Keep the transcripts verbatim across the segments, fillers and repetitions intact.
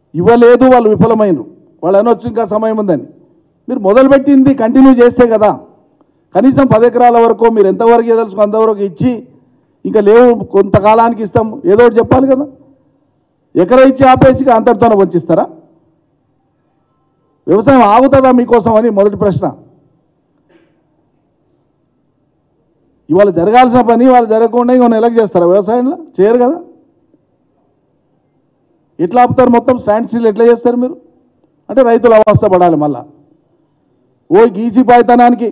ఇవ్వలేదు, వాళ్ళు విఫలమైనరు, వాళ్ళు అనొచ్చు ఇంకా సమయం ఉందని. మీరు మొదలుపెట్టింది కంటిన్యూ చేస్తే కదా, కనీసం పది ఎకరాల వరకు మీరు ఎంతవరకు తెలుసుకో అంతవరకు ఇచ్చి ఇంకా లేవు కొంతకాలానికి ఇస్తాం ఏదో ఒకటి చెప్పాలి కదా. ఎకరా ఇచ్చి ఆపేసి అంతటితోనే వంచిస్తారా? వ్యవసాయం ఆగుతుందా మీకోసం అని మొదటి ప్రశ్న. ఇవాళ జరగాల్సిన పని వాళ్ళు జరగకుండా ఇంకొన్ని ఎలక్ట్ చేస్తారా? వ్యవసాయంలో చేయరు కదా. ఎట్లా ఆపుతారు? మొత్తం స్టాండ్ స్టిల్ ఎట్లా చేస్తారు మీరు? అంటే రైతులు అవస్థ పడాలి మళ్ళా. ఓ గీసి పాయితనానికి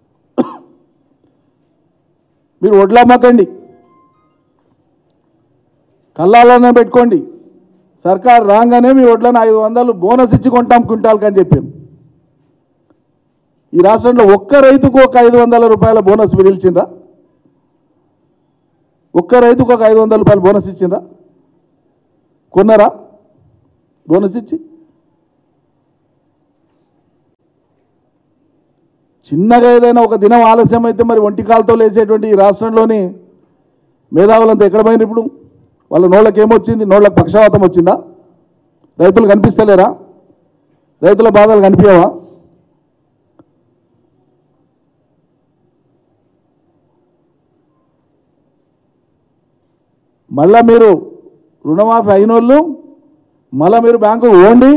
మీరు వడ్లమ్మకండి, కళ్ళాలనే పెట్టుకోండి. సర్కారు రాగానే మీ వడ్లను ఐదు వందలు బోనస్ ఇచ్చి కొంటాం క్వింటాల్కి అని చెప్పాను. ఈ రాష్ట్రంలో ఒక్క రైతుకు ఒక ఐదు వందల రూపాయల బోనస్ విధిల్చిండ్రా? ఒక్క రైతుకు ఒక ఐదు వందల రూపాయలు బోనస్ ఇచ్చిండ్రా? కొన్నారా బోనస్ ఇచ్చి? చిన్నగా ఏదైనా ఒక దినం ఆలస్యం అయితే మరి ఒంటికాలతో లేసేటువంటి ఈ రాష్ట్రంలోని మేధావులంతా ఎక్కడ పోయిన? ఇప్పుడు వాళ్ళ నోళ్ళకి ఏమొచ్చింది? నోళ్ళకి పక్షవాతం వచ్చిందా? రైతులు కనిపిస్తలేరా? రైతుల బాధలు కనిపించవా? మళ్ళా మీరు రుణమాఫీ అయిన వాళ్ళు మళ్ళీ మీరు బ్యాంకుకు పోండి,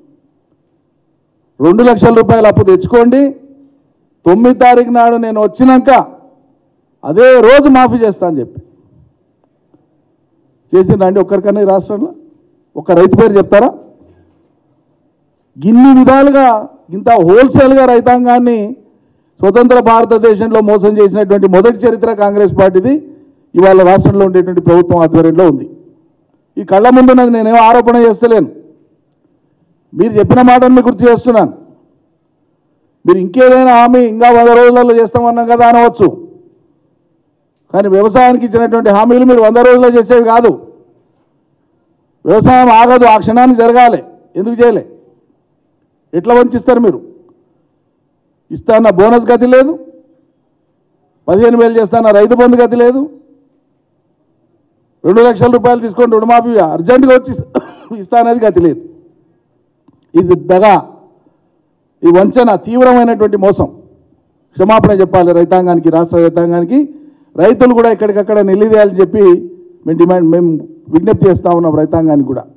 రెండు లక్షల రూపాయల అప్పు తెచ్చుకోండి, తొమ్మిది తారీఖు నాడు నేను వచ్చినాక అదే రోజు మాఫీ చేస్తా అని చెప్పి చేసిండ్రా అండి? ఒక్కరికన్నా ఈ రాష్ట్రంలో ఒక్క రైతు పేరు చెప్తారా? ఇన్ని విధాలుగా ఇంత హోల్సేల్గా రైతాంగాన్ని స్వతంత్ర భారతదేశంలో మోసం చేసినటువంటి మొదటి చరిత్ర కాంగ్రెస్ పార్టీది ఇవాళ రాష్ట్రంలో ఉండేటువంటి ప్రభుత్వం ఆధ్వర్యంలో ఉంది. ఈ కళ్ళ ముందున్నది నేనేమో ఆరోపణ చేస్తలేను, మీరు చెప్పిన మాటను మీకు గుర్తు చేస్తున్నాను. మీరు ఇంకేదైనా హామీ ఇంకా వంద రోజులలో చేస్తామన్నాం కదా అనవచ్చు, కానీ వ్యవసాయానికి ఇచ్చినటువంటి హామీలు మీరు వంద రోజుల్లో చేసేవి కాదు. వ్యవసాయం ఆగదు, ఆ క్షణానికి జరగాలి. ఎందుకు చేయలే? ఎట్లా వంచిస్తారు మీరు? ఇస్తాన్న బోనస్ గతి లేదు, పదిహేను వేలు చేస్తాన్న రైతు బంధు గతి లేదు, రెండు లక్షల రూపాయలు తీసుకొని రుణమాఫీ అర్జెంటుగా వచ్చి ఇస్తానది గతి లేదు. ఇది దగా, ఈ వంచన, తీవ్రమైనటువంటి మోసం. క్షమాపణ చెప్పాలి రైతాంగానికి, రాష్ట్ర రైతాంగానికి. రైతులు కూడా ఎక్కడికక్కడ నిలదీయాలని చెప్పి మేము డిమాండ్ మేము విజ్ఞప్తి చేస్తూ ఉన్నాం రైతాంగానికి కూడా.